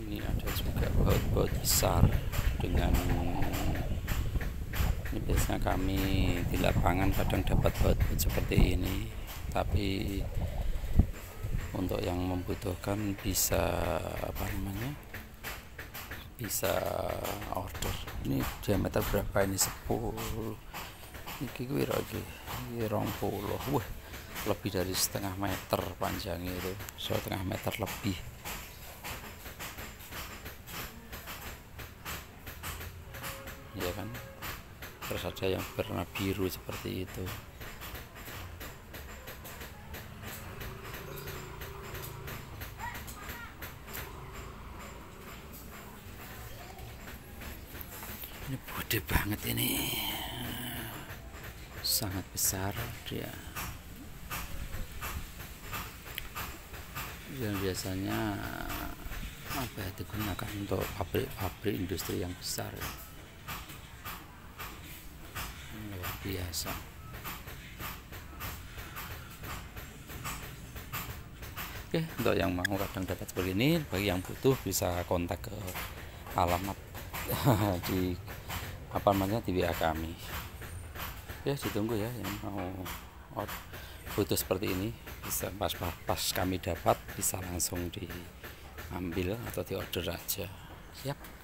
Ini ada juga baut-baut besar dengan ini. Biasanya kami di lapangan kadang dapat baut-baut seperti ini, tapi untuk yang membutuhkan bisa bisa order. Ini diameter berapa ini? 10 ini kira lagi 20. Wah, lebih dari setengah meter panjangnya, itu setengah meter lebih. Ya kan, terus ada yang warna biru seperti itu. Ini gede banget, ini sangat besar dia. Dan biasanya digunakan untuk pabrik-pabrik industri yang besar, luar biasa. Oke, untuk yang mau kadang dapat seperti ini, bagi yang butuh bisa kontak ke alamat di di WA kami. Ya, ditunggu ya yang mau butuh seperti ini, bisa pas kami dapat bisa langsung diambil atau diorder aja. Siap.